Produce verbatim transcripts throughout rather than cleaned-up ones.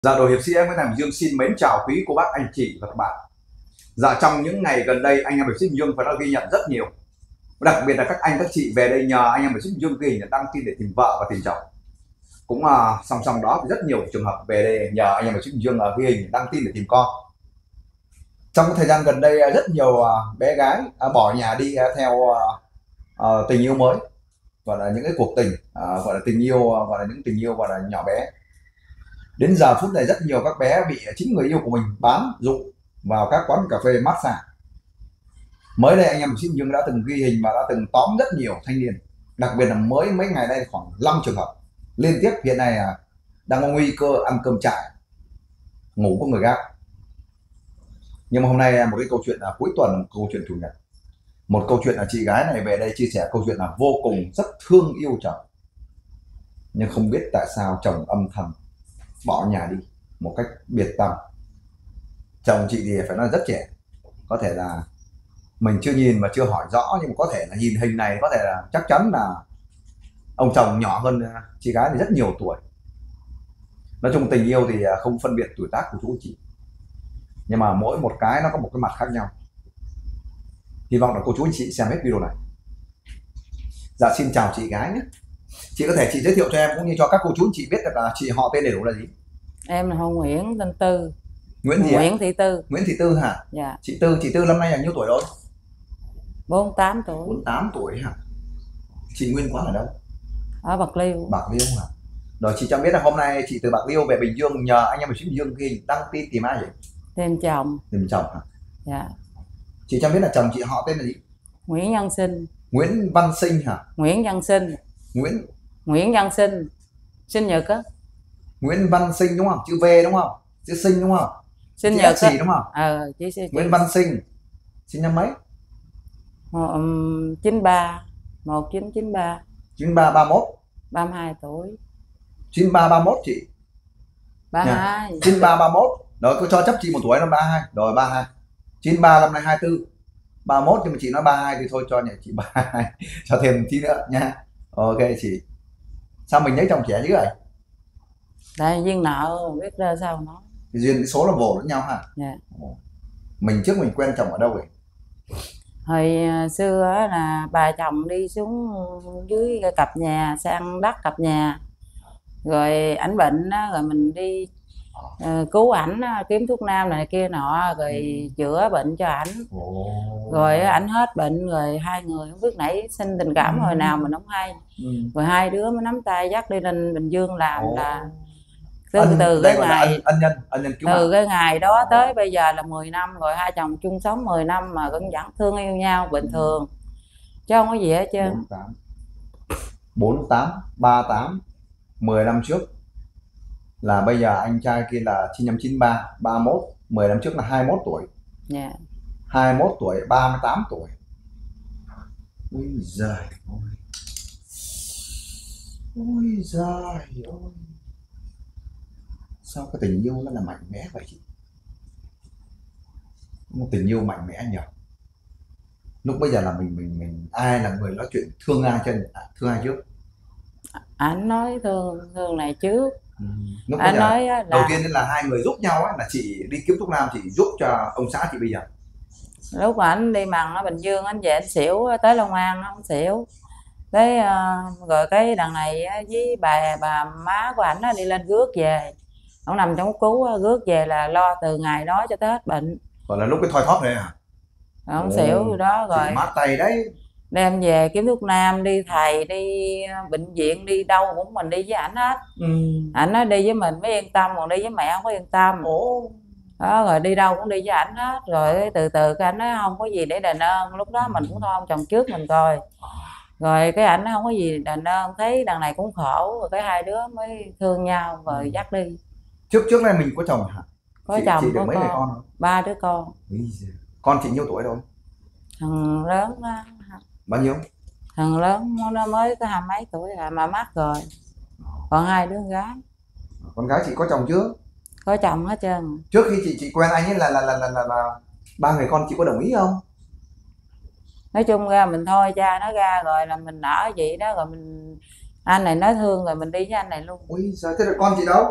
Dạ, đội hiệp sĩ em Nguyễn Thành Dương xin mến chào quý cô bác anh chị và các bạn. Dạ, trong những ngày gần đây anh em hiệp sĩ Dương phải đã ghi nhận rất nhiều, đặc biệt là các anh các chị về đây nhờ anh em hiệp sĩ Dương ghi nhận đăng tin để tìm vợ và tìm chồng. Cũng uh, song song đó thì rất nhiều trường hợp về đây nhờ anh em hiệp sĩ Dương uh, ghi hình đăng tin để tìm con. Trong cái thời gian gần đây rất nhiều uh, bé gái uh, bỏ nhà đi uh, theo uh, uh, tình yêu mới, gọi là những cái cuộc tình uh, gọi là tình yêu uh, gọi là những tình yêu gọi là nhỏ bé. Đến giờ phút này rất nhiều các bé bị chính người yêu của mình bám dụ vào các quán cà phê massage. Mới đây anh em xin Dương đã từng ghi hình và đã từng tóm rất nhiều thanh niên, đặc biệt là mới mấy ngày đây khoảng năm trường hợp liên tiếp hiện nay là đang có nguy cơ ăn cơm trại, ngủ với người gác. Nhưng mà hôm nay một cái câu chuyện là cuối tuần, một câu chuyện chủ nhật, một câu chuyện là chị gái này về đây chia sẻ câu chuyện là vô cùng rất thương yêu chồng, nhưng không biết tại sao chồng âm thầm bỏ nhà đi một cách biệt tâm. Chồng chị thì phải nói rất trẻ, có thể là mình chưa nhìn mà chưa hỏi rõ, nhưng mà có thể là nhìn hình này có thể là chắc chắn là ông chồng nhỏ hơn chị gái thì rất nhiều tuổi. Nói chung tình yêu thì không phân biệt tuổi tác của chú chị, nhưng mà mỗi một cái nó có một cái mặt khác nhau. Hy vọng là cô chú anh chị xem hết video này. Dạ, xin chào chị gái nhé. Chị có thể chị giới thiệu cho em cũng như cho các cô chú anh chị biết được là chị họ tên đầy đủ là gì? Em là Hồ Nguyễn, tên Tư. Nguyễn gì Nguyễn ạ? Thị Tư. Nguyễn Thị Tư hả? Dạ. Chị Tư, chị Tư năm nay là nhiêu tuổi rồi? bốn mươi tám tuổi. bốn mươi tám tuổi hả? Chị nguyên quán ở đâu? Ở Bạc Liêu. Bạc Liêu hả? Rồi chị cho biết là hôm nay chị từ Bạc Liêu về Bình Dương nhờ anh em ở Bình Dương ghi đăng tin tìm ai vậy? Tìm chồng. Tìm chồng hả? Dạ. Chị cho biết là chồng chị họ tên là gì? Nguyễn Văn Sinh. Nguyễn Văn Sinh hả? Nguyễn Văn Sinh. Nguyễn Nguyễn Văn Sinh. Sinh nhật á. Nguyễn Văn Sinh đúng không? Chữ V đúng không? Chữ Sinh đúng không? Sinh nhật á đúng không? Ờ, chị, chị, Nguyễn Văn Sinh. Sinh năm mấy? Um, chín ba. một chín chín ba. chín ba ba mốt. ba mươi hai tuổi. chín ba ba mốt chị. ba mươi hai. chín ba ba mốt. Rồi cô cho chấp chị một tuổi là ba mươi hai. Rồi ba mươi hai. chín ba năm nay hai mươi tư. ba mươi mốt nhưng mà chị nói ba mươi hai thì thôi cho nhà chị ba mươi hai. Cho thêm tí nữa nha. Ok chị. Sao mình lấy chồng trẻ dữ vậy? Tại duyên nợ biết ra sao nó. Duyên số là vồ lẫn nhau hả? Dạ. Mình trước mình quen chồng ở đâu vậy? Hồi xưa là bà chồng đi xuống dưới cặp nhà, sang đất cặp nhà, rồi ảnh bệnh đó, rồi mình đi uh, cứu ảnh, kiếm thuốc nam này kia nọ, rồi ừ. chữa bệnh cho ảnh. oh. Rồi ảnh hết bệnh rồi hai người không biết nãy sinh tình cảm ừ. hồi nào mình không hay. ừ. Rồi hai đứa mới nắm tay dắt đi lên Bình Dương làm. oh. là từ, anh, từ cái ngày ân, ân nhân, ân nhân cứu từ mạng. cái ngày đó tới bây giờ là mười năm rồi, hai chồng chung sống mười năm mà vẫn vẫn thương yêu nhau bình ừ. thường chứ không có gì hết trơn. bốn mươi tám, ba mươi tám, mười năm trước là bây giờ anh trai kia là sinh năm chín ba, ba mươi mốt, mười năm trước là hai mươi mốt tuổi. Dạ. Yeah. hai mươi mốt tuổi, ba mươi tám tuổi. Ôi giời ơi. Ôi giời ơi. Sao cái tình yêu nó là mạnh mẽ vậy chị? Một tình yêu mạnh mẽ nhỉ? Lúc bây giờ là mình mình mình ai là người nói chuyện thương ai chân à, thương ai trước? Anh nói thương thương này trước. Ừ. Lúc anh nói là... đầu tiên là hai người giúp nhau ấy, là chị đi kiếm thuốc nam, chị giúp cho ông xã chị bây giờ. Lúc mà anh đi mần ở Bình Dương, anh về anh xỉu tới Long An, nó không xỉu. Cái uh, rồi cái đằng này với bà bà má của ảnh đi lên rước về. Ông nằm trong cứu rước về là lo từ ngày đó cho tới hết bệnh. Còn là lúc cái thoi thóp này à? Ông xỉu rồi đó rồi. Chị mát tay đấy. Đem về kiếm thuốc nam, đi thầy, đi bệnh viện, đi đâu cũng mình đi với ảnh hết. ừ. Ảnh nói đi với mình mới yên tâm, còn đi với mẹ không có yên tâm. Ồ. Đó, rồi đi đâu cũng đi với ảnh hết. Rồi từ từ cái ảnh nói không có gì để đền ơn. Lúc đó mình cũng thôi ông chồng trước mình coi. Rồi cái ảnh nói không có gì đền ơn, thấy đằng này cũng khổ, rồi cái hai đứa mới thương nhau rồi ừ. dắt đi. Trước trước này mình có chồng hả? Có chị, chồng, chị có mấy con. người con không? Ba đứa con. Con chị nhiêu tuổi rồi? Thằng lớn đó. Bao nhiêu? Thằng lớn nó mới có hai mấy tuổi là mà mắc rồi. Còn hai đứa gái. Con gái chị có chồng chưa? Có chồng hết trơn. Trước khi chị chị quen anh ấy là là là là, là, là ba người con chị có đồng ý không? Nói chung ra mình thôi cha nó ra rồi là mình nở vậy đó, rồi mình anh này nói thương rồi mình đi với anh này luôn. Ui giời, thế là con chị đâu?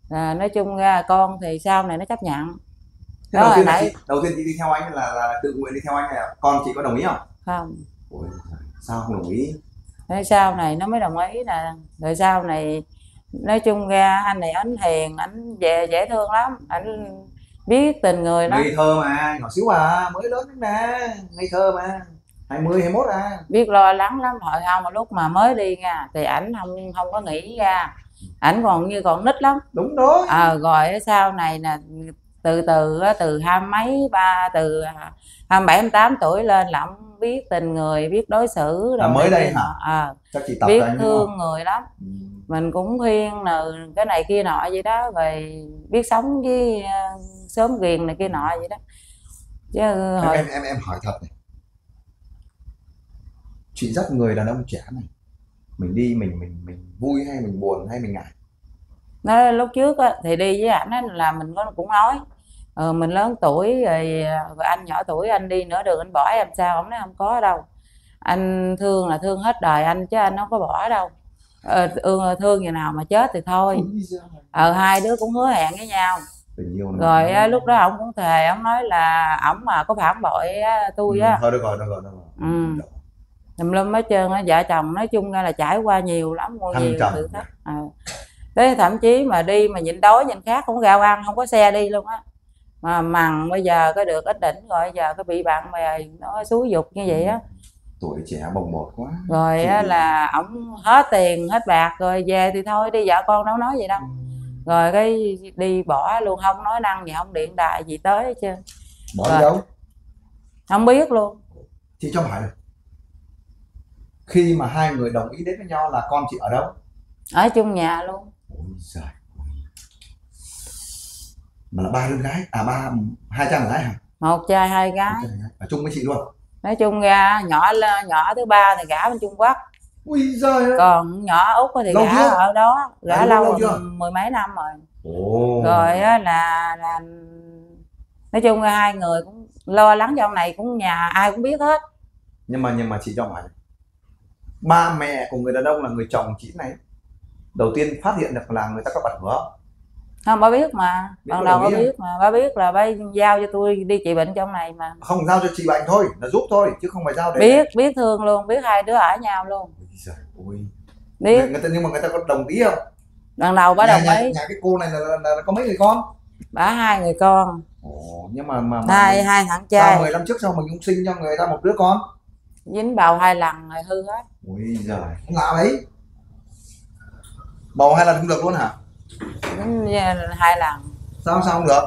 là nói chung ra con thì sau này nó chấp nhận. Thế Đó đầu là tiên là nãy chị, đầu tiên chị đi theo anh là, là tự nguyện đi theo anh này, con chị có đồng ý không? không. Ôi, sao không đồng ý? Thế sau này nó mới đồng ý nè. Rồi sau này nói chung ra anh này ảnh hiền, ảnh về dễ thương lắm, ảnh biết tình người lắm, Ngây thơ mà, nhỏ xíu à, mới lớn đến nè, ngây thơ mà, hai mươi hai mốt à. biết lo lắng lắm. Hồi không mà lúc mà mới đi nha thì ảnh không không có nghĩ ra, ảnh còn như còn nít lắm. Đúng rồi. À, rồi sau này nè, từ từ á, từ hai mấy ba từ hai bảy hai tám tuổi lên là ông biết tình người, biết đối xử À, rồi mới này đây kia hả? nọ. À, Chắc chị tập biết cho anh đúng thương không? người lắm. Ừ. Mình cũng khuyên là cái này kia nọ vậy đó, rồi biết sống với uh, sớm ghiền này kia nọ vậy đó chứ. Em, Hồi em em em hỏi thật này, chị dắt người đàn ông trẻ này, mình đi mình mình mình vui hay mình buồn hay mình ngại? nó lúc trước á, thì đi với ảnh á, là mình có cũng nói ờ, mình lớn tuổi rồi, rồi anh nhỏ tuổi anh đi nửa đường anh bỏ em sao, ông nói không có đâu, anh thương là thương hết đời anh chứ anh không có bỏ đâu. ờ, thương như nào mà chết thì thôi. Ờ, hai đứa cũng hứa hẹn với nhau. Rồi á, lúc đó ông cũng thề, ông nói là ổng mà có phản bội á, tôi á. Ừ, thôi được rồi, được rồi, được rồi. Ừ. Tùm lum hết trơn á. Vợ chồng nói chung ra là trải qua nhiều lắm, mua nhiều thử thách. À. Thế thậm chí mà đi mà nhịn đói nhịn khát cũng gạo ăn, không có xe đi luôn á. Mà mằng bây giờ có được ít đỉnh rồi, giờ có bị bạn bè nó xúi dục như vậy á. Tuổi trẻ bồng bột quá. Rồi á, là ổng hết tiền hết bạc rồi về thì thôi đi, vợ con đâu nói vậy đâu. Rồi cái đi bỏ luôn, không nói năng gì, không điện đài gì tới hết trơn. Bỏ đi đâu? Không biết luôn. Chị cho hỏi này, khi mà hai người đồng ý đến với nhau là con chị ở đâu? Ở chung nhà luôn. Ôi giời. Mà là ba đứa gái, à ba, hai trai một gái hả? Một trai hai gái. Ở chung với chị luôn? Nói chung ra nhỏ nhỏ thứ ba thì gả bên Trung Quốc. Ui giời. Còn nhỏ Út thì lâu gả chưa? ở đó, gả à, lâu, lâu rồi, chưa? mười mấy năm rồi. Ồ. Rồi á, là là nói chung là hai người cũng lo lắng cho ông này, cũng nhà ai cũng biết hết. Nhưng mà nhưng mà chị cho hỏi, ba mẹ của người đàn ông là người chồng chị này đầu tiên phát hiện được là người ta có bật hứa? Không, bà biết mà, biết ban đầu bà biết mà, bà biết là bà giao cho tôi đi trị bệnh trong này mà. Không giao cho chị bệnh thôi, là giúp thôi chứ không phải giao để. Biết, biết thương luôn, biết hai đứa ở nhau luôn. Ôi giời ôi. Biết. Người ta, nhưng mà người ta có đồng ý không? Ban đầu bà đồng nhà, ý. Nhà cái cô này là, là, là, là có mấy người con? Bà hai người con. Ồ, nhưng mà mà, mà hai mình, hai thằng trai. mười năm trước sau mình cũng sinh cho người ta một đứa con, dính bầu hai lần rồi hư hết. Ôi giời, lạ đấy. Bầu hai lần không được luôn hả? Dính hai lần. Sao sao không được?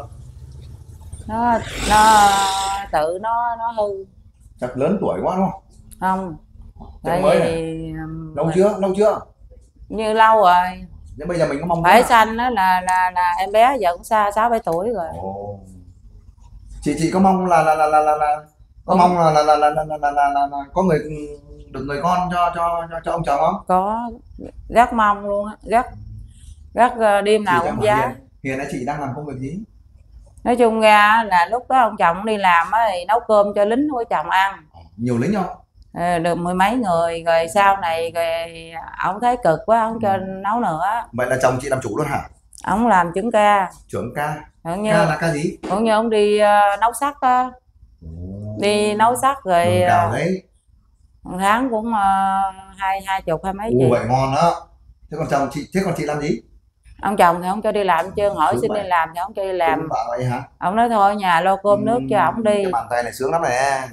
Nó nó tự nó nó hư. Chắc lớn tuổi quá đúng không? Không. Tại vì lâu mình... chưa? Lâu chưa? Như lâu rồi. Nhưng bây giờ mình có mong phải sanh đó là là là em bé giờ cũng xa sáu bảy tuổi rồi. Ồ. Chị chị có mong là là là là là, là có ừ. mong là là là là, là, là, là, là, là, là có người được người con cho cho cho, cho ông chồng không? Có, rất mong luôn á, rất rất đêm nào cũng giá. Hiền, Hiền là chị đang làm công việc gì? Nói chung ra là lúc đó ông chồng đi làm á thì nấu cơm cho lính của chồng ăn. Nhiều lính không? À, được mười mấy người rồi sau này rồi ông thấy cực quá ông cho ừ. nấu nữa. Vậy là chồng chị làm chủ luôn hả? Ông làm trưởng ca. Trưởng ca? Cũng như, ca là ca gì? cũng như ông đi uh, nấu sắt á. Đi nấu sắt rồi cào đấy. một tháng cũng uh, hai hai chục hai mấy Ồ, vậy ngon đó. Thế còn chồng chị, thế còn chị làm gì? Ông chồng thì không cho đi làm chưa, hỏi xin đi làm thì không cho đi làm. Vậy hả? Ông nói thôi nhà lo cơm nước cho ổng đi. Cái bàn tay này sướng lắm nè.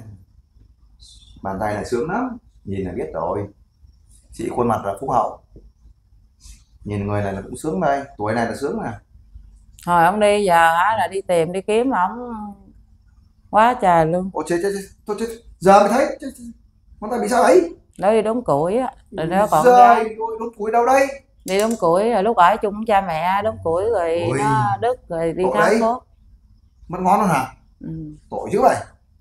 Bàn tay này sướng lắm, nhìn là biết rồi. Chị khuôn mặt là phúc hậu, nhìn người này là cũng sướng đây, tuổi này là sướng nè. Hồi ông đi giờ hả là đi tìm đi kiếm mà ổng quá trời luôn. Ôi chết chết chết, thôi chết, giờ mới thấy, ngón tay bị sao ấy? Đó đi đốn củi á, rồi đó còn gái. Đốn củi đâu đây? Đi đốn củi rồi lúc ở chung với cha mẹ đốn củi rồi ôi, nó đứt rồi đi tháo cốt. Mất ngón luôn hả? Ừ. Tội dữ vậy.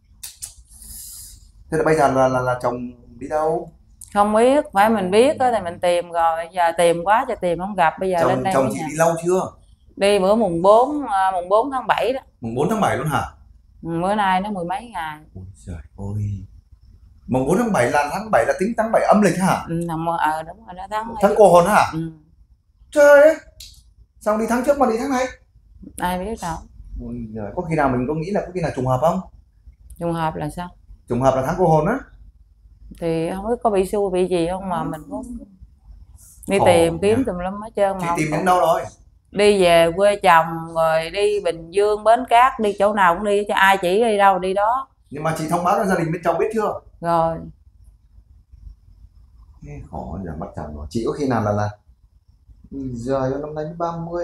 Thế là bây giờ là là, là chồng đi đâu? Không biết, phải mình biết đó thì mình tìm rồi, giờ tìm quá cho tìm không gặp, bây giờ chồng, lên đây. Chồng chị đi lâu chưa? Đi bữa mùng bốn, mùng bốn tháng bảy đó. Mùng bốn tháng bảy luôn hả? Ừ, bữa nay nó mười mấy ngày. Ôi trời ơi. Mùng bốn tháng bảy là tháng bảy là tính tháng bảy âm lịch hả? Ừ, ờ đúng rồi đó, tháng tháng cô hồn hả? Ừ. Trời ơi. Xong đi tháng trước mà đi tháng này. Ai biết đâu. Ôi giời, có khi nào mình có nghĩ là có khi nào trùng hợp không? Trùng hợp là sao? Trùng hợp là tháng cô hồn á. Thì không biết có bị xui bị gì không mà mình cũng đi Khổ tìm kiếm nha. tùm lum hết trơn mà Chị không tìm có. đến đâu rồi? Đi về quê chồng rồi đi Bình Dương, Bến Cát, đi chỗ nào cũng đi, cho ai chỉ đi đâu đi đó. Nhưng mà chị thông báo cho gia đình bên chồng biết chưa? Rồi Ê, khổ giờ mất chồng rồi. Chị có khi nào là là giờ năm nay mới ba mươi.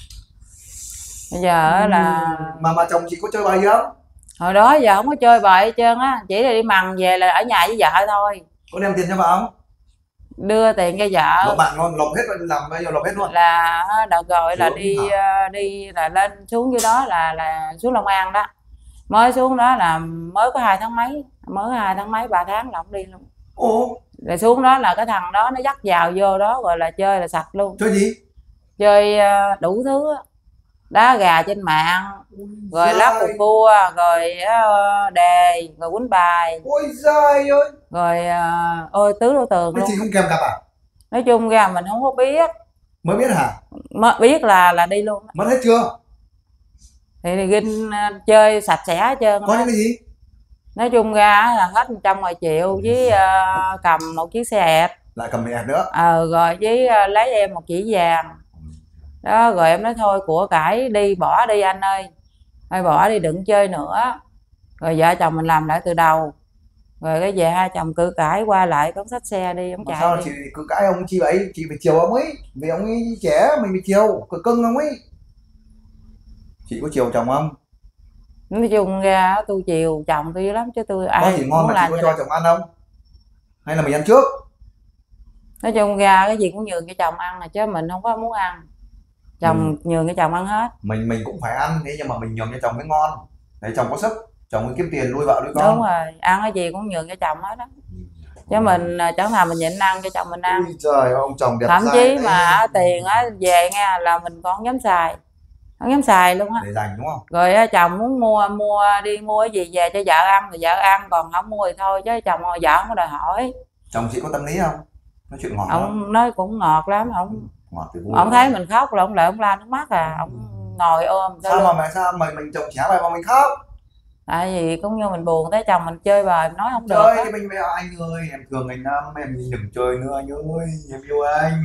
bây giờ á là mà mà chồng chị có chơi bài gì không? hồi đó giờ không có chơi bời hết trơn á, chỉ là đi mần về là ở nhà với vợ thôi. Có đem tiền cho vợ không? Đưa tiền cho vợ. Lộc bạn ngon, lộc hết rồi, làm bây giờ lộc hết luôn. Là đợt rồi là Xuống đi hả? đi là lên xuống dưới đó là là xuống Long An đó, mới xuống đó là mới có hai tháng mấy, mới hai tháng mấy ba tháng là không đi luôn. Ồ, Rồi xuống đó là cái thằng đó nó dắt vào vô đó rồi là chơi là sạch luôn. chơi gì? Chơi ờ, đủ thứ á. Đá gà trên mạng, rồi Giời. lá cục cua, rồi ờ, đề, rồi quýnh bài, Ôi giời ơi. rồi ờ, ôi tứ đổ tường Thế luôn. chị không kèm cặp à? Nói chung ra mình không có biết, Mới biết hả? mới biết là là đi luôn. Mất hết chưa? Thì, thì ginh ờ, chơi sạch sẽ hết trơn Có đó. những cái gì? Nói chung ra là hết một trăm ngoài triệu với ờ, cầm một chiếc xe ẹt. Lại cầm mẹ nữa. Ờ rồi với ờ, lấy em một chỉ vàng. Đó rồi em nói thôi của cải đi, bỏ đi anh ơi, thôi bỏ đi đừng chơi nữa. Rồi vợ chồng mình làm lại từ đầu, rồi cái về hai chồng cự cãi qua lại đóng xách xe đi, ông Mà chạy sao đi. chị cứ cãi ông chi vậy? Chị phải chiều ông ấy, vì ông ấy trẻ, mình phải chiều, cứ cưng ông ấy. Chị có chiều chồng không? Nói chung ra tôi chiều chồng tôi dữ lắm chứ tôi ai Có gì ngon muốn mà chị làm có vậy cho đó. chồng ăn không? Hay là mình ăn trước? Nói chung ra cái gì cũng nhường cho chồng ăn là chứ mình không có muốn ăn, chồng Ừ. nhường cho chồng ăn hết. Mình mình cũng phải ăn, thế nhưng mà mình nhường cho chồng mới ngon. Để chồng có sức, chồng mới kiếm tiền nuôi vợ nuôi con. Đúng rồi, ăn cái gì cũng nhường cho chồng hết đó, chứ mình chẳng nào mình nhịn ăn cho chồng mình ăn. Ui trời, ông chồng đẹp Thậm dai chí đấy. mà tiền á về nghe là mình còn không dám xài, không dám xài luôn á. Để dành đúng không? Rồi á, chồng muốn mua mua đi mua cái gì về cho vợ ăn thì vợ ăn, còn không mua thì thôi, chứ chồng vợ không có đòi hỏi. Chồng chị có tâm lý không? Nói chuyện ngọt không? Ông nói cũng ngọt lắm, ông Ngọt thì vui. ông thấy mình khóc là ông lại ông la nước mắt à, ông ngồi ôm Sao mà mẹ sao mà mình chồng trẻ vậy mà mình khóc? tại vì cũng như mình buồn thấy chồng mình chơi bời nói không được Chơi á. thì mình phải anh ơi, em thương anh lắm, em đừng chơi nữa anh ơi, em yêu anh.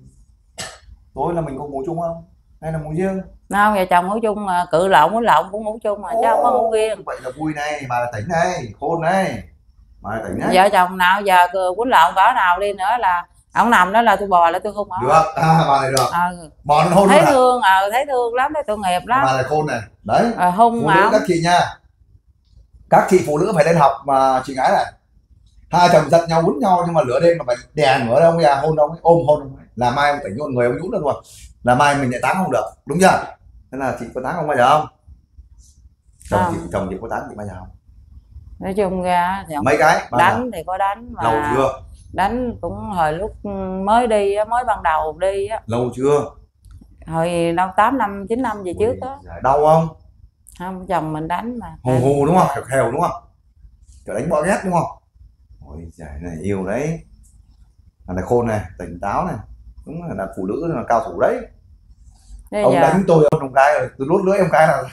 Tối là mình có ngủ chung không? Hay là ngủ riêng? Không, vợ chồng ngủ chung mà, cự lộn với lộn cũng ngủ chung mà chứ không có ngủ riêng. Vậy là vui này, bà là tỉnh này, khôn này. Bà là tỉnh đấy. Vợ chồng nào giờ quýnh lộn cỡ nào đi nữa là ông nằm đó là tôi bò lại tôi hôn ổng. Được, à, bà này được. Ờ, Bò nó hôn thấy luôn à? thương ờ thấy thương lắm, thấy tội nghiệp lắm. Bà này khôn này. Đấy. Ờ, hung Phụ mà nữ ông. các chị nha. Các chị phụ nữ phải lên học mà chị gái này. Hai chồng giận nhau quýnh nhau nhưng mà lửa đêm mà phải đè nữa đâu nhà hôn đâu, ôm hôn đâu. Là mai ông tỉnh luôn người ông nhũn được rồi. Là mai mình lại tán không được, đúng chưa? Thế là chị có tán không bao giờ không? Chồng Không. chị chồng chị có tán chị bao giờ không? Nói chung ra thì ông Mấy cái bao đánh giờ? thì có đánh mà Lâu chưa? đánh cũng hồi lúc mới đi á, mới ban đầu đi á, Lâu chưa? hồi đâu tám năm chín năm về Ui, trước á. đau không? Không, chồng mình đánh mà Hù hù đúng không? Khèo khèo đúng không? Kiểu đánh bọ ghét đúng không? Ôi giời này yêu đấy. Thằng này khôn này, tỉnh táo này. Đúng là phụ nữ là cao thủ đấy. Thế Ông giờ đánh tôi ông đồng cái rồi, tôi lút lưỡi em cái là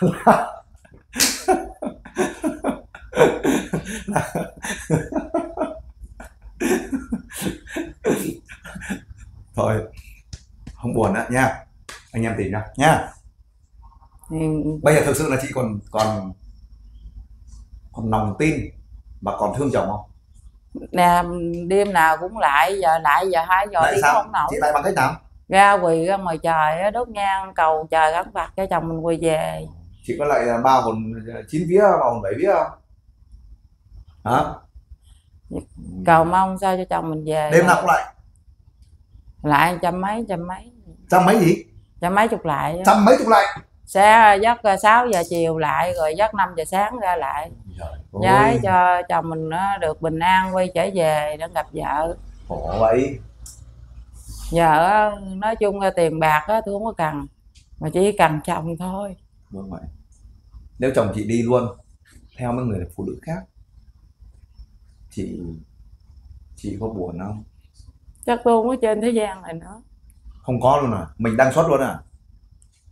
thôi không buồn nữa nha, anh em tìm nhau nha. thì Bây giờ thực sự là chị còn còn còn lòng tin và còn thương chồng không? nè, đêm nào cũng lại giờ lại giờ hai giờ Tại đi sao? không nổi. Chị lại bằng cách nào? Ra quỳ ra ngoài trời á, đốt nhang cầu trời gắn Phật cho chồng mình quỳ về. Chị có lại là ba hồn chín vía ba hồn bảy vía không? Hả? Cầu mong sao cho chồng mình về. Đêm nào cũng lại? Lại trăm mấy trăm mấy Trăm mấy gì? trăm mấy chục lại á. Trăm mấy chục lại? Sẽ giấc sáu giờ chiều lại, rồi giấc năm giờ sáng ra lại. Giái cho chồng mình nó được bình an quay trở về để gặp vợ. Khổ vậy. Giờ á, nói chung là tiền bạc á tôi không có cần, mà chỉ cần chồng thôi. Đúng vậy. Nếu chồng chị đi luôn theo mấy người phụ nữ khác, chị chị có buồn không? Chắc tôi không có trên thế gian này nữa. Không có luôn à? Mình đăng xuất luôn à?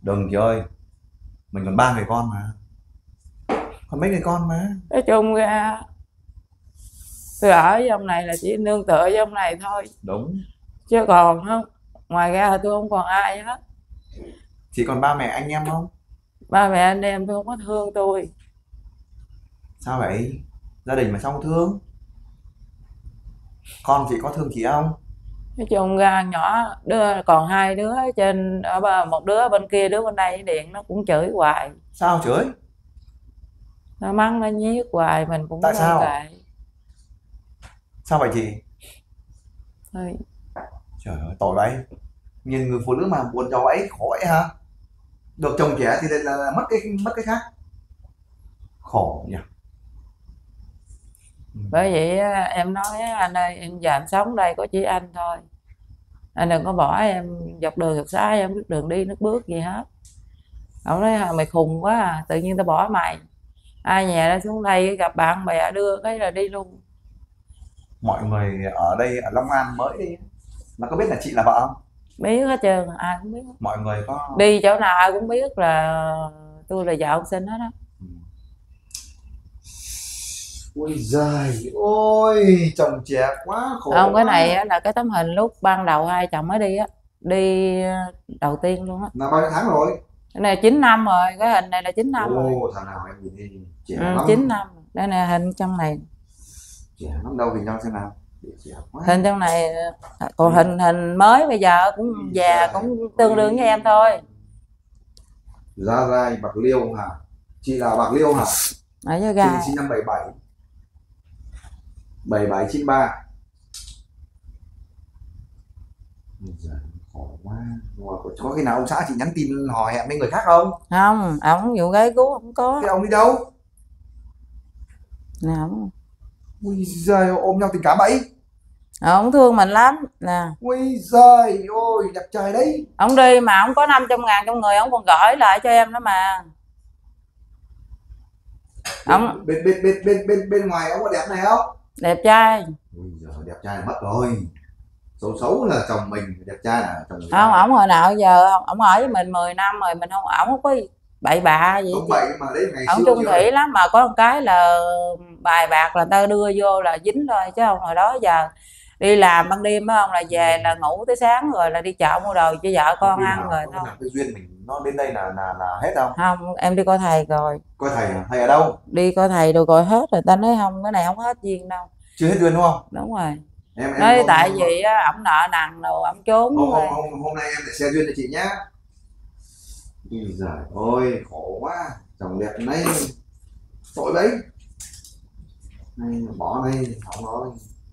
Đừng chị ơi, mình còn ba người con mà, còn mấy người con mà. Nói chung ra tôi ở với ông này là chỉ nương tựa với ông này thôi. Đúng. Chứ còn không, ngoài ra thì tôi không còn ai hết. Chị còn ba mẹ anh em không? Ba mẹ anh em tôi không có thương tôi. Sao vậy? Gia đình mà sao không thương? Con chị có thương chị không? Nói chung ra nhỏ đứa còn hai đứa trên ở một đứa ở bên kia, đứa bên đây điện nó cũng chửi hoài. Sao chửi? Nó mắng nó nhiếc hoài mình cũng Tại không sao? kệ. Sao vậy chị? Thôi. Trời ơi, tội vậy. Nhìn người phụ nữ mà buồn cho ấy khổ ấy hả? Được chồng trẻ thì là, là mất cái mất cái khác. Khổ nhỉ. Bởi vậy em nói anh ơi, em giờ em sống đây có chỉ anh thôi. Anh đừng có bỏ em dọc đường dọc xa, em biết đường đi nước bước gì hết. Ông nói mày khùng quá à, tự nhiên tao bỏ mày. Ai nhà ra xuống đây gặp bạn bè đưa cái là đi luôn. Mọi người ở đây ở Long An mới đi nó có biết là chị là vợ không? Biết hết trơn, ai cũng biết. Mọi người có Đi chỗ nào ai cũng biết là tôi là vợ ông Sinh hết á. Ôi giời ôi, chồng trẻ quá khổ. Không, cái quá. này á, là cái tấm hình lúc ban đầu hai chồng mới đi á, đi đầu tiên luôn á. Là bao nhiêu tháng rồi? Cái này chín năm rồi, cái hình này là chín năm rồi. Ồ, thằng nào em nhìn đi trẻ Ừ, lắm. chín năm. Đây nè hình trong này. Trẻ lắm đâu, hình nhau xem nào. Trẻ quá. Hình trong này, còn hình hình mới bây giờ cũng già cũng tương đương với em thôi. Gia Rai Bạc Liêu hả? Chị là Bạc Liêu hả? Ở với Chị gai. sinh năm bảy bảy. bảy bảy chín ba. Giời, khổ quá. Có khi nào ông xã chị nhắn tin hò hẹn với người khác không? Không, ổng vụ gái cứu không có. Thế ông đi đâu? Nè, ổng Ui giời, ôm nhau tình cảm bậy. ổng thương mình lắm nè. Ui giời ôi, đẹp trai đấy. Ổng đi mà ổng có năm trăm ngàn trong người, ổng còn gửi lại cho em đó mà. Ông bên bên bên bên bên bên ngoài ông có đẹp này không? đẹp trai. Ui giời, đẹp trai là mất rồi. Xấu xấu là chồng mình, đẹp trai là chồng người Không, ta. ổng hồi nào giờ ổng ở với mình mười năm rồi, mình không, ổng không có bậy bạ gì. Không bậy mà đấy ngày Ổng xưa chung chưa? thủy lắm, mà có một cái là bài bạc là ta đưa vô là dính thôi, chứ không hồi đó giờ đi làm ban đêm á, không là về là ngủ tới sáng rồi là đi chợ mua đồ cho vợ con ăn rồi thôi. thôi. Cái duyên mình nó đến đây là là là hết không? Không, em đi coi thầy rồi. Coi thầy à? Thầy ở đâu? Đi coi thầy rồi coi hết rồi, ta nói không, cái này không hết duyên đâu. Chưa hết duyên đúng không? Đúng rồi. Em, em Nói hôm, tại hôm, vì á, ổng nợ nần rồi ổng trốn hôm, rồi. hôm, hôm, hôm nay em để xe duyên cho chị nhá. Ui giời ôi, khổ quá. Chồng đẹp này tội đấy. Này, bỏ này, không nói.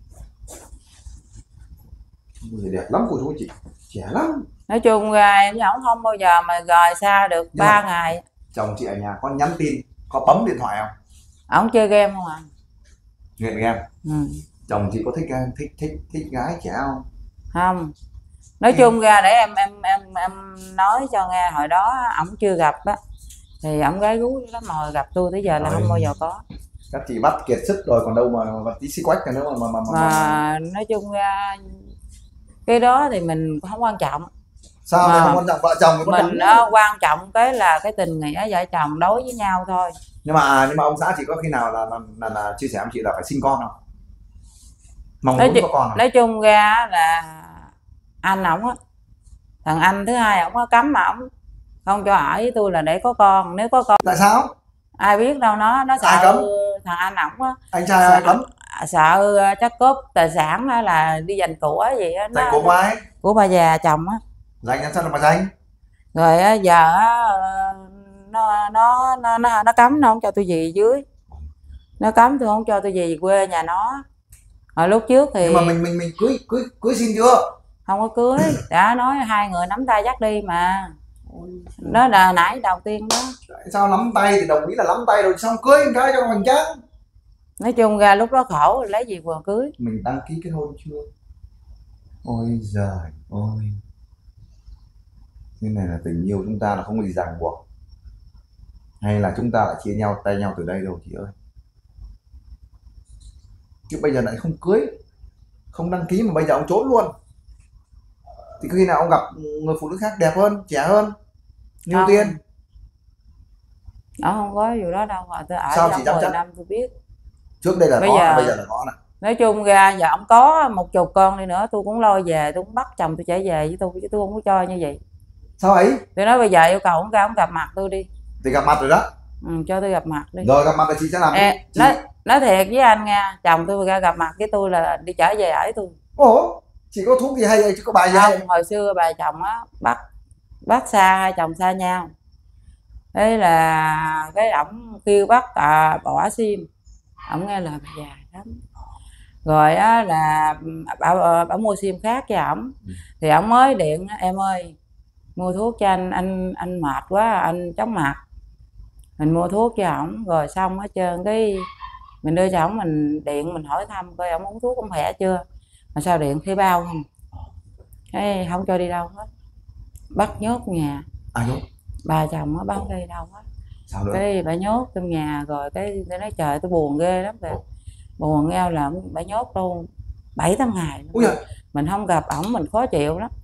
Người đẹp lắm cô chú chị, trẻ lắm. Nói chung ra em với ổng không bao giờ mà rời xa được ba ngày. Chồng chị ở nhà có nhắn tin, có bấm điện thoại không? Ổng chơi game không à? Nghiện game. Ừ. Chồng chị có thích thích thích thích gái trẻ không? Không. Nói ừ. chung ra để em em em em nói cho nghe, hồi đó ổng chưa gặp á thì ổng gái gú lắm, mà hồi gặp tôi tới giờ là không bao giờ có. Các chị bắt kiệt sức rồi còn đâu mà, mà tí xí quách nữa mà mà, mà, mà, mà nói chung ra cái đó thì mình không quan trọng. Sao mà không quan trọng? Vợ chồng mình đó, quan trọng cái là cái tình nghĩa vợ chồng đối với nhau thôi. Nhưng mà nhưng mà ông xã chị có khi nào là là, là, là chia sẻ với chị là phải sinh con không? Mong nói muốn có con không? Nói chung ra là anh ổng á, thằng anh thứ hai ổng có cấm mà ổng không cho ở với tôi là để có con. Nếu có con tại sao? Ai biết đâu, nó nó sợ cấm? Thằng anh ổng á, anh trai ai cấm? Sợ chắc cướp tài sản hay là đi giành của gì á. Giành của ai? Của bà già chồng á. Giành làm sao mà giành? Rồi giờ nó nó nó nó nó cấm, nó không cho tôi về dưới, nó cấm tôi không cho tôi về quê nhà nó. Hồi lúc trước thì nhưng mà mình mình mình cưới cưới cưới xin chưa? Không có cưới, đã nói hai người nắm tay dắt đi mà. Đó là nãy đầu tiên đó. Tại sao nắm tay thì đồng ý là nắm tay rồi xong cưới cái cho hoành tráng. Nói chung ra lúc đó khổ, lấy gì vừa cưới. Mình đăng ký kết hôn chưa? Ôi giời ôi, cái này là tình yêu chúng ta là không có gì ràng buộc, hay là chúng ta lại chia nhau tay nhau từ đây đâu chị ơi. Chứ bây giờ lại không cưới, không đăng ký mà bây giờ ông trốn luôn, thì khi nào ông gặp người phụ nữ khác đẹp hơn, trẻ hơn? Nhiều Không. tiền. Nó không có vụ đó đâu, tôi ở Sao trong chị dám mười chắc? năm tôi biết. Trước đây là Bây có, giờ- bây giờ là có nè. Nói chung ra giờ ông có một chục con đi nữa tôi cũng lôi về, tôi cũng bắt chồng tôi trở về với tôi, chứ tôi không có cho như vậy. Sao ấy? Tôi nói bây giờ yêu cầu ông ra ông gặp mặt tôi đi. Thì gặp mặt rồi đó. Ừ, cho tôi gặp mặt đi. Rồi gặp mặt là chị sẽ làm Ê, cái chị... nói, nói thiệt với anh nha, chồng tôi ra gặp mặt với tôi là đi trở về ở tôi. Ủa, chị có thuốc gì hay hay chứ có bài gì hay? Không, hồi xưa bà chồng á bắt bắt xa hai chồng xa nhau, thế là cái ổng kêu bắt à, bỏ sim, ổng nghe lời bà già lắm. Rồi á là bảo, bảo mua sim khác cho ổng, thì ổng mới điện em ơi mua thuốc cho anh, anh anh mệt quá anh chóng mặt. Mình mua thuốc cho ổng rồi xong hết trơn, cái mình đưa cho ổng, mình điện mình hỏi thăm coi ổng uống thuốc cũng khỏe chưa, mà sao điện thuê bao không, cái không cho đi đâu hết, bắt nhốt nhà. Ai nhốt? Bà chồng nó bắt đi đâu hết. Sao nữa? Cái bà nhốt trong nhà rồi cái tôi nói trời tôi buồn ghê lắm kìa. Buồn nghe là bà nhốt luôn bảy tám ngày luôn. Mình không gặp ổng mình khó chịu lắm.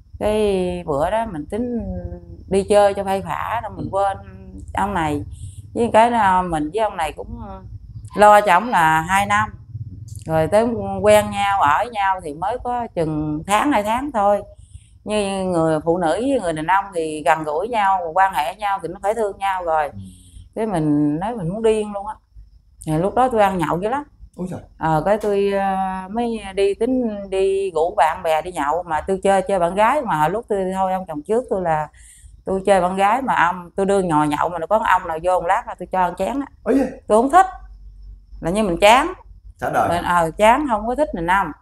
Cái bữa đó mình tính đi chơi cho phai phả rồi mình quên ông này, với cái đó mình với ông này cũng lo cho ổng là hai năm rồi, tới quen nhau ở nhau thì mới có chừng tháng hai tháng thôi. Như người phụ nữ với người đàn ông thì gần gũi nhau quan hệ nhau thì nó phải thương nhau rồi. Cái mình nói mình muốn điên luôn á. Thì lúc đó tôi ăn nhậu dữ lắm. Ờ cái tôi uh, mới đi tính đi rủ bạn bè đi nhậu, mà tôi chơi chơi bạn gái, mà lúc tôi thôi ông chồng trước tôi là tôi chơi bạn gái, mà ông tôi đưa nhò nhậu mà nó có ông nào vô một lát là tôi cho ăn chén á. Tôi không thích, là như mình chán chán đời mình ờ chán không có thích mình năm.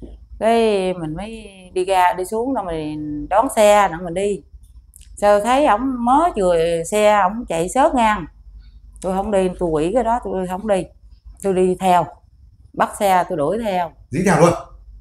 Cái mình mới đi ra đi xuống đâu mình đón xe nữa mình đi, sao thấy ổng mới vừa xe ổng chạy xớt ngang, tôi không đi, tôi quỷ cái đó tôi không đi, tôi đi theo, bắt xe tôi đuổi theo, dính theo luôn.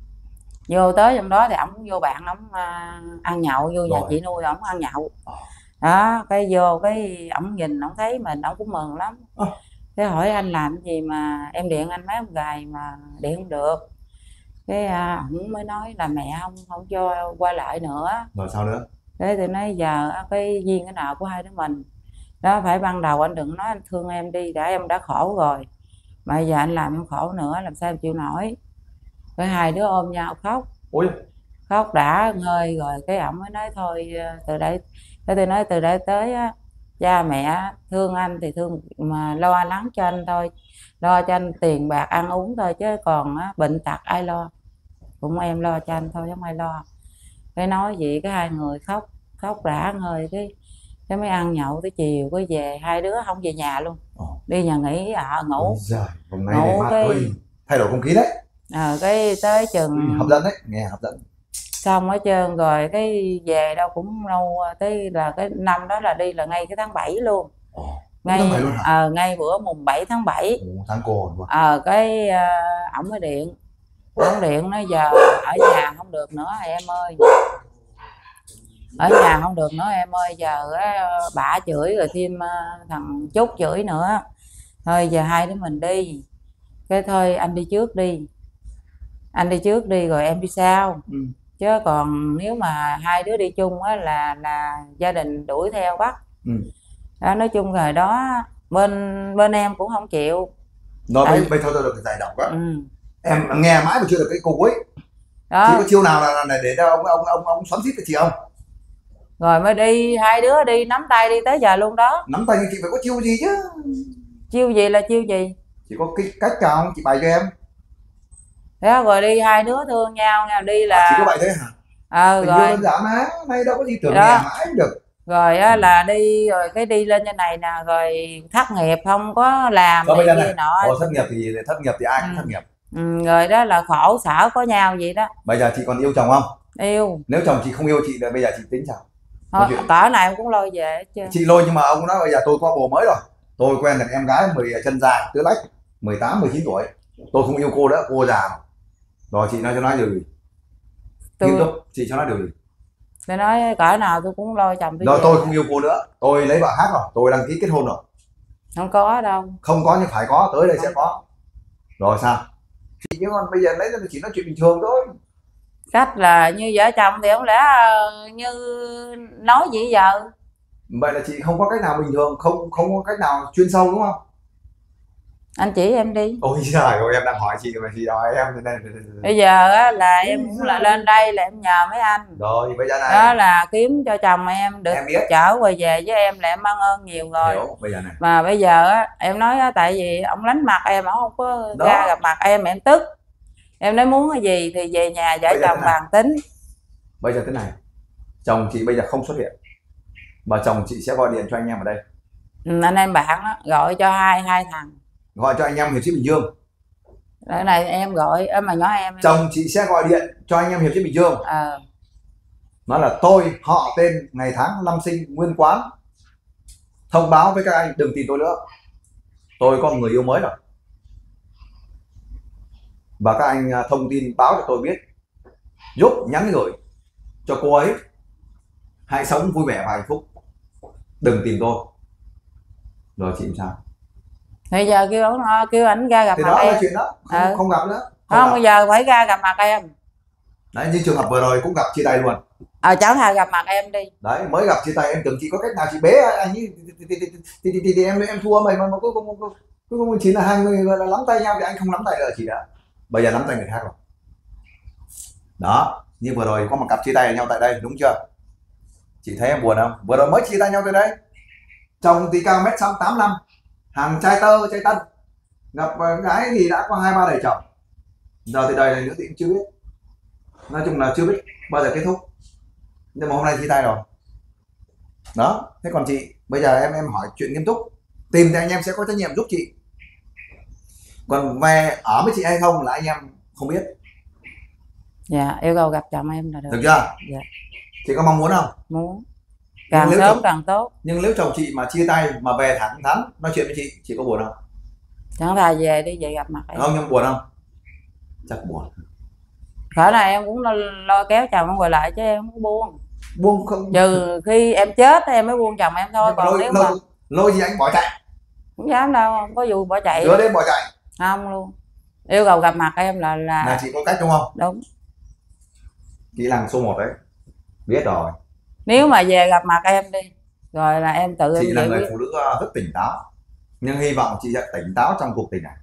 Vô tới trong đó thì ổng vô bạn ổng uh, ăn nhậu, vô nhà chị nuôi ổng ăn nhậu đó, cái vô cái ổng nhìn ổng thấy mình ổng cũng mừng lắm. Cái hỏi anh làm gì mà em điện anh mấy ông gài mà điện không được. Cái à, ổng mới nói là mẹ không không cho qua lại nữa. Rồi sao nữa? Thế thì nói giờ cái duyên cái nào của hai đứa mình đó, phải ban đầu anh đừng nói anh thương em đi, đã em đã khổ rồi mà giờ anh làm em khổ nữa làm sao em chịu nổi. Cái hai đứa ôm nhau khóc. Ôi. Khóc đã ngơi rồi cái ổng mới nói thôi từ đây, cái tôi nói từ đây tới á, cha mẹ thương anh thì thương mà lo lắng cho anh thôi, lo cho anh tiền bạc ăn uống thôi, chứ còn á, bệnh tật ai lo, cũng em lo cho anh thôi không ai lo. Cái nói vậy cái hai người khóc khóc đã ngơi, cái cái mới ăn nhậu tới chiều cái về, hai đứa không về nhà luôn. Ồ. Đi nhà nghỉ à, ngủ. Giời, hôm nay ngủ cái ơi, thay đổi không khí đấy. Ờ cái tới chừng ừ, hấp dẫn đấy, nghe hấp dẫn. Xong hết trơn rồi cái về đâu cũng lâu, tới là cái năm đó là đi là ngay cái tháng bảy luôn. Ồ, ngay tháng bảy luôn hả? Ờ ngay bữa mùng bảy tháng bảy. Ồ, tháng cô rồi. Ờ cái uh, ổng mới điện, ổng điện nói giờ ở nhà không được nữa em ơi, ở nhà không được nữa em ơi, giờ uh, bả chửi rồi thêm uh, thằng Trúc chửi nữa, thôi giờ hai đứa mình đi. Cái thôi anh đi trước đi, anh đi trước đi rồi em đi sau. Ừ. Chứ còn nếu mà hai đứa đi chung á là là gia đình đuổi theo bắt. Ừ. Đó, nói chung rồi đó bên bên em cũng không chịu. Nói bây, bây thôi tôi được giải độc á. Ừ. Em nghe mãi mà chưa được cái câu cuối. Đó. Chị có chiêu nào là, là để cho ông ông ông ông xoắn xít cái chị không? Rồi mới đi, hai đứa đi nắm tay đi tới giờ luôn đó. Nắm tay nhưng chị phải có chiêu gì chứ. Chiêu gì là chiêu gì? Chị có cái cách nào không? Chị bày cho em. Thế rồi đi hai đứa thương nhau nào đi là. À, chị có vậy thế hả? Ờ tình rồi. đơn giản mà, nay đâu có gì tưởng nghe mãi được. Rồi á là đi rồi cái đi lên như này nè, rồi thất nghiệp không có làm này kia này. nọ. Ồ, thất nghiệp thì thất nghiệp thì ai cũng ừ. thất nghiệp. Ừ, rồi đó là khổ sở có nhau vậy đó. Bây giờ chị còn yêu chồng không? Yêu. Nếu chồng chị không yêu chị thì bây giờ chị tính sao? Thôi, cỡ này cũng lôi về chứ. Chị lôi nhưng mà ông nói bây giờ tôi có bồ mới rồi. Tôi quen được em gái mười chân dài, tứ lách, mười tám, mười chín tuổi. Tôi không yêu cô nữa, cô già. Rồi chị nói cho nói điều gì? Tôi... Nghiêm túc, chị cho nói điều gì? Tôi nói cỡ nào tôi cũng lôi chồng tôi. Rồi tôi không yêu cô nữa, tôi lấy vợ khác rồi, tôi đăng ký kết hôn rồi. Không có đâu. Không có nhưng phải có, tới đây không sẽ có. Rồi sao? Chị nhưng còn bây giờ lấy ra chỉ nói chuyện bình thường thôi. Cách là như vợ chồng thì không lẽ như nói gì giờ? Vậy là chị không có cách nào bình thường, không không có cách nào chuyên sâu đúng không? Anh chỉ em đi. Ôi trời ơi, em đang hỏi chị mà chị hỏi em thế này. Bây giờ á, là Ôi em cũng giời là lên đây là em nhờ mấy anh Rồi bây giờ này đó là kiếm cho chồng em được em biết. trở về về với em là em mang ơn nhiều rồi. Hiểu bây giờ này. Mà bây giờ á, em nói á, tại vì ông lánh mặt em, ông không có Đó. ra gặp mặt em em tức. Em nói muốn cái gì thì về nhà vợ Bây giờ chồng thế này. bàn tính. Bây giờ thế này, chồng chị bây giờ không xuất hiện, mà chồng chị sẽ gọi điện cho anh em ở đây. Ừ, anh em bạn á, gọi cho hai hai thằng, Gọi cho anh em Hiệp sĩ Bình Dương. cái này em gọi em mà nhỏ em, em Chồng chị sẽ gọi điện cho anh em Hiệp sĩ Bình Dương. ờ Nói là tôi họ tên ngày tháng năm sinh nguyên quán, thông báo với các anh đừng tìm tôi nữa, tôi có người yêu mới rồi, và các anh thông tin báo cho tôi biết, giúp nhắn gửi cho cô ấy hãy sống vui vẻ và hạnh phúc, đừng tìm tôi. Rồi chị làm sao? bây giờ kêu ông kêu ảnh ra gặp Thì mặt đó em. là chuyện đó, không, Ừ. không gặp nữa. Không, không bây giờ phải ra gặp mặt em. Đấy, như trường hợp vừa rồi cũng gặp chia tay luôn. Ờ cháu thà gặp mặt em đi. Đấy, mới gặp chia tay em tưởng chị có cách nào chị bế anh ấy thì, thì, thì, thì, thì em em thua mày, mà mà cuối cùng cuối cùng chỉ là hai người gọi là nắm tay nhau thì anh không nắm tay được chị đã. Bây giờ nắm tay người khác rồi. Đó, như vừa rồi có một cặp chia tay nhau tại đây đúng chưa? Chị thấy em buồn không? Vừa rồi mới chia tay nhau tại đây. Chồng thì cao mét tám mươi lăm, hàng trai tơ trai tân, gặp gái thì đã có hai ba đời chồng, giờ thì đời này nữa thì cũng chưa biết, nói chung là chưa biết bao giờ kết thúc, nhưng mà hôm nay chia tay rồi. Đó, thế còn chị bây giờ em em hỏi chuyện nghiêm túc, tìm thì anh em sẽ có trách nhiệm giúp chị, còn về ở với chị hay không là anh em không biết. Dạ yêu cầu gặp chồng em là được. Được chưa? Dạ. Chị có mong muốn không? Muốn, càng sớm chồng, càng tốt. Nhưng nếu chồng chị mà chia tay mà về thẳng thắn nói chuyện với chị chị có buồn không? Chẳng thà về đi, về gặp mặt em. Không, nhưng buồn không? Chắc buồn. Khởi này em cũng lo, lo kéo chồng em ngồi lại chứ em không buông. Buông không? Trừ khi em chết em mới buông chồng em thôi, còn lôi, nếu lôi, mà lôi gì anh bỏ chạy? không dám đâu, không có vụ bỏ chạy. Chưa đến bỏ chạy. Không luôn. Yêu cầu gặp mặt em là là Là chị có cách đúng không? Đúng. Kỹ năng số một đấy. Biết rồi. Nếu mà về gặp mặt em đi, rồi là em tự chị em là người biết. phụ nữ rất tỉnh táo, nhưng hy vọng chị sẽ tỉnh táo trong cuộc tình này.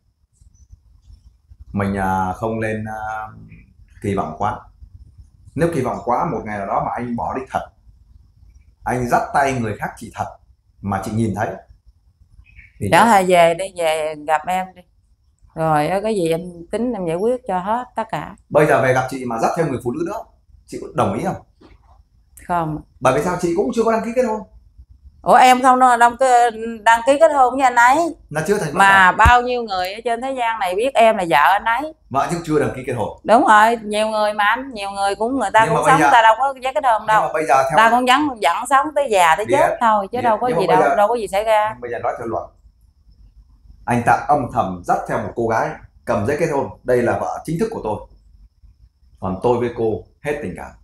Mình không nên kỳ vọng quá. Nếu kỳ vọng quá, một ngày nào đó mà anh bỏ đi thật, anh dắt tay người khác chị thật mà chị nhìn thấy thì Chẳng thà về đi, về gặp em đi, rồi cái gì em tính em giải quyết cho hết tất cả. Bây giờ về gặp chị mà dắt theo người phụ nữ nữa, chị có đồng ý không? Không. Bởi vì sao? Chị cũng chưa có đăng ký kết hôn. Ủa em không đăng, đăng ký kết hôn với anh ấy Là chưa thành mà bao nhiêu người ở trên thế gian này biết em là vợ anh ấy. Vợ nhưng chưa đăng ký kết hôn. Đúng rồi, nhiều người mà anh, nhiều người cũng người ta nhưng cũng sống, giờ, ta đâu có giấy kết hôn đâu. bây giờ theo ta cũng vẫn vẫn sống tới già tới biết, chết thôi chứ biết. đâu có nhưng gì đâu, giờ, đâu có gì xảy ra. Bây giờ nói theo luật, anh ta âm thầm dắt theo một cô gái cầm giấy kết hôn, đây là vợ chính thức của tôi, còn tôi với cô hết tình cảm,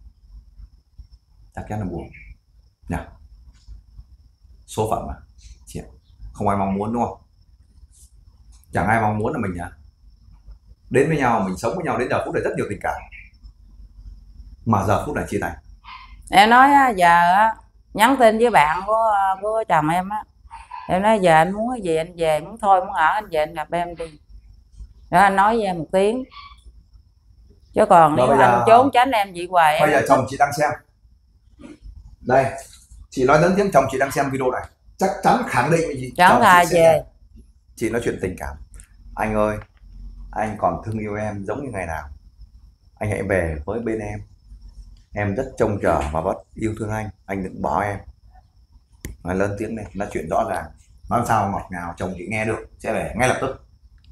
chắc chắn là buồn nhỉ. Số phận mà chị, không ai mong muốn đúng không? Chẳng ai mong muốn là mình à, đến với nhau, mình sống với nhau đến giờ phút này rất nhiều tình cảm, mà giờ phút này chia tay. Em nói á, giờ á, nhắn tin với bạn của của chồng em á, em nói giờ anh muốn cái gì anh về, muốn thôi muốn ở anh về anh gặp em đi, đó anh nói với em một tiếng, chứ còn nếu anh giờ, trốn tránh em vậy hoài. Bây giờ chồng chị đang xem đây, chị nói lớn tiếng, chồng chị đang xem video này, chắc chắn khẳng định với chị chồng thà về xem. Chị nói chuyện tình cảm, anh ơi anh còn thương yêu em giống như ngày nào, anh hãy về với bên em, em rất trông chờ và rất yêu thương anh anh đừng bỏ em. Nói lớn tiếng này, nói chuyện rõ ràng, nói sao ngọt ngào, chồng chị nghe được sẽ về ngay lập tức.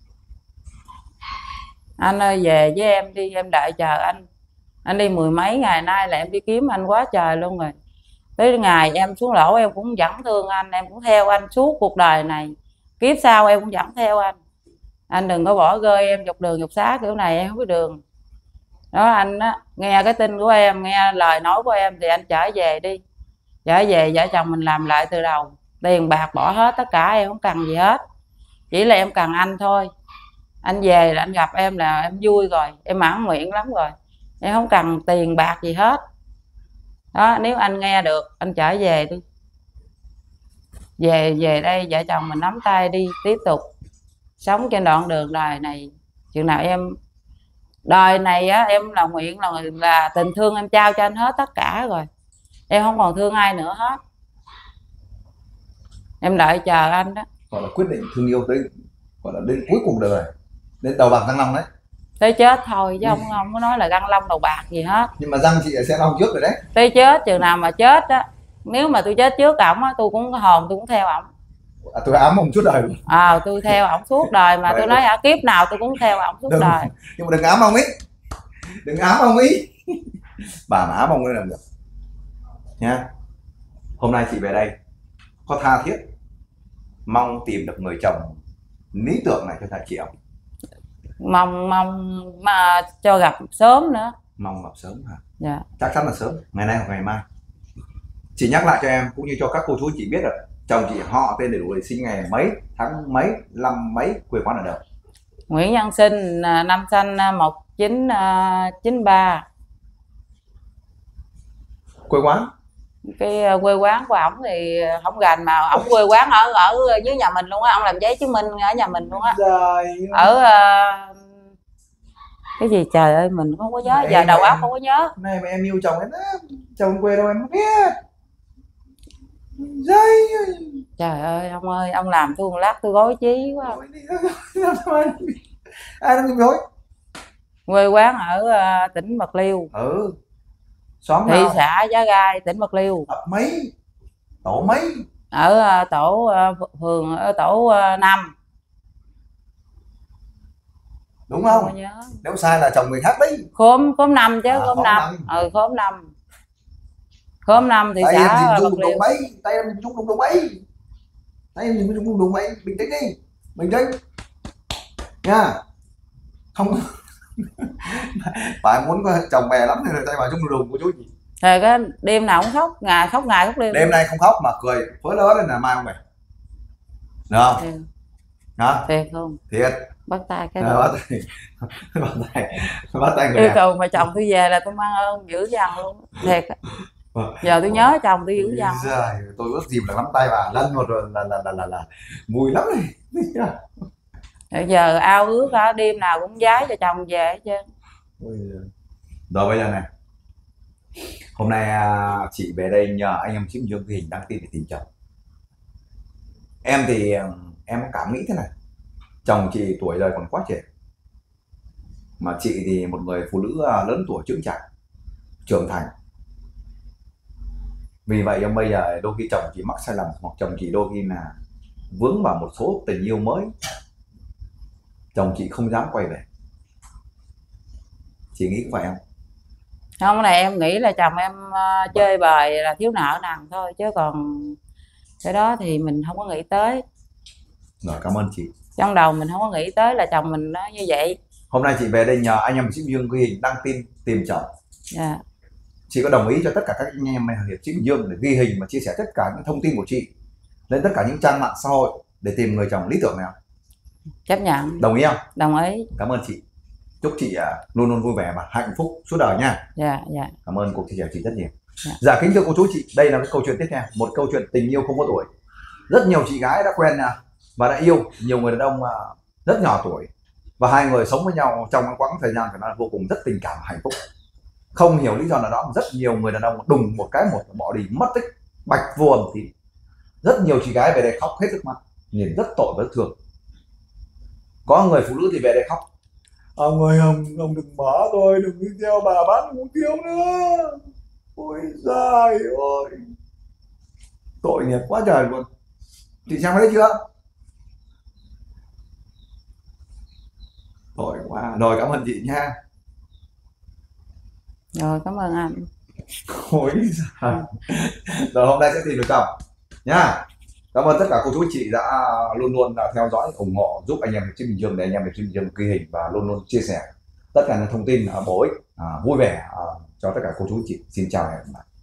Anh ơi về với em đi, em đợi chờ anh anh đi mười mấy ngày nay là em đi kiếm anh quá trời luôn rồi, tới ngày em xuống lỗ em cũng vẫn thương anh, em cũng theo anh suốt cuộc đời này, kiếp sau em cũng vẫn theo anh. Anh đừng có bỏ rơi em dọc đường dọc xá kiểu này, em không có đường đó. Anh á, nghe cái tin của em, nghe lời nói của em thì anh trở về đi, trở về vợ chồng mình làm lại từ đầu, tiền bạc bỏ hết tất cả, em không cần gì hết, chỉ là em cần anh thôi. Anh về là anh gặp em là em vui rồi, em mãn nguyện lắm rồi, em không cần tiền bạc gì hết đó. Nếu anh nghe được anh trở về đi. về về đây vợ chồng mình nắm tay đi tiếp tục sống trên đoạn đường đời này. Chừng nào em đời này á, em là nguyện là là tình thương em trao cho anh hết tất cả rồi, em không còn thương ai nữa hết, em đợi chờ anh đó. Gọi là quyết định thương yêu tới, gọi là đến cuối cuộc đời, đến đầu bạc răng long đấy, Tới chết thôi chứ không không có nói là răng long đầu bạc gì hết. nhưng mà răng chị sẽ long trước rồi đấy. Tới chết, chừng nào mà chết á, nếu mà tôi chết trước ổng á, tôi cũng có hồn tôi cũng theo ổng. À, tôi ám ông suốt đời luôn. À, tôi theo ổng suốt đời mà. Tôi nói ở kiếp nào tôi cũng theo ổng suốt đừng, đời. nhưng mà đừng ám ông ấy, đừng ám ông ấy. Bà mà ám ông ấy làm được nha. Hôm nay chị về đây có tha thiết mong tìm được người chồng lý tưởng này cho thằng chị không? Mong mong mà cho gặp sớm nữa. Mong gặp sớm hả? Dạ. Chắc chắn là sớm, ngày nay hoặc ngày mai. Chị nhắc lại cho em cũng như cho các cô chú chị biết rồi, chồng chị họ tên đầy đủ, sinh ngày mấy, tháng mấy, năm mấy, quê quán ở đâu? Nguyễn Văn Sinh, năm sanh một chín chín ba. Quê quán? Cái quê quán của ổng thì không gành, mà ổng quê quán ở ở dưới nhà mình luôn á, ông làm giấy chứng minh ở nhà mình luôn á. Ở uh, cái gì trời ơi mình không có nhớ, này giờ đầu óc em, không có nhớ. này mà em yêu chồng em đó, chồng quê đâu em không biết. Dây. Trời ơi ông ơi, ông làm tôi một lát tôi gối trí quá. Ai đang dối? Quê quán ở uh, tỉnh Bạc Liêu. Ừ. Xóm thị nào? xã Giá Rai, tỉnh Bạc Liêu. Ấp mấy? Tổ mấy? Ở uh, tổ uh, phường ở tổ uh, năm. Đúng không? không nhớ. Nếu sai là chồng người khác đấy. Khóm khóm năm chứ. À, khóm năm. Ừ khóm năm. Khóm năm thị tay xã em Bạc dùng Liêu. đụng mấy, tay em dùng đụng đụng mấy, tay em dùng đụng đụng mấy, bình tĩnh đi, bình tĩnh nha. Không phải muốn chồng bè lắm thì tay vào chung đùng của chú gì. Rồi cái đêm nào cũng khóc, ngày khóc ngày khóc đêm. Đêm nay không khóc mà cười phớ lớ lên là mai không về. Được không? Ừ. Đó. Thiệt không? Thiệt. Bắt tay cái à, bắt tay bắt tay bắt tay người yêu đẹp. cầu mà chồng tôi về là tôi mang ơn dữ dằn luôn. Thiệt. Giờ tôi nhớ chồng tôi dữ dằn. Tôi ước gì là nắm tay bà lăn một rồi là là là là, là. Vui lắm này. Bây giờ ao ước đó, đêm nào cũng giái cho chồng về chứ. Rồi bây giờ này, hôm nay chị về đây nhờ anh em Chim Dương cái hình đăng tin để tìm chồng. Em thì em có cảm nghĩ thế này, chồng chị tuổi đời còn quá trẻ, mà chị thì một người phụ nữ lớn tuổi trưởng chạc, trưởng thành. Vì vậy em bây giờ đôi khi chồng chị mắc sai lầm, hoặc chồng chị đôi khi là vướng vào một số tình yêu mới, chồng chị không dám quay về. Chị nghĩ có phải không? Không, này em nghĩ là chồng em uh, chơi bời là thiếu nợ nần thôi, chứ còn cái đó thì mình không có nghĩ tới. Rồi, cảm ơn chị. Trong đầu mình không có nghĩ tới là chồng mình nó như vậy. Hôm nay chị về đây nhờ anh em Chim Dương ghi hình đăng tin tìm chồng. Yeah. Chị có đồng ý cho tất cả các anh em Hiệp Chim Dương để ghi hình và chia sẻ tất cả những thông tin của chị lên tất cả những trang mạng xã hội để tìm người chồng lý tưởng nào? Chấp nhận. Đồng ý không? Đồng ý. Cảm ơn chị. Chúc chị luôn luôn vui vẻ và hạnh phúc suốt đời nha. Dạ, dạ. Cảm ơn cuộc chia sẻ chị rất nhiều. Dạ. Dạ kính thưa cô chú chị, đây là cái câu chuyện tiếp theo, một câu chuyện tình yêu không có tuổi. Rất nhiều chị gái đã quen và đã yêu nhiều người đàn ông rất nhỏ tuổi, và hai người sống với nhau trong quãng thời gian phải nói là vô cùng rất tình cảm, hạnh phúc. Không hiểu lý do nào đó, rất nhiều người đàn ông đùng một cái một bỏ đi mất tích, bạch vô âm thì rất nhiều chị gái về đây khóc hết nước mắt, nhìn rất tội và rất thương. Có người phụ nữ thì về đây khóc: ông ơi, ông ông đừng bỏ tôi, đừng đi theo bà bán hủ tiếu nữa, ôi giời ơi, tội nghiệp quá trời luôn. Chị xem thấy chưa? Tội quá. Rồi, cảm ơn chị nha. Rồi, cảm ơn anh. Ôi giời. Rồi hôm nay sẽ tìm được chồng nha. Cảm ơn tất cả cô chú chị đã luôn luôn theo dõi, ủng hộ, giúp anh em Chim Dương để anh em Chim Dương ghi hình và luôn luôn chia sẻ tất cả những thông tin bổ ích, vui vẻ cho tất cả cô chú chị. Xin chào và hẹn gặp lại.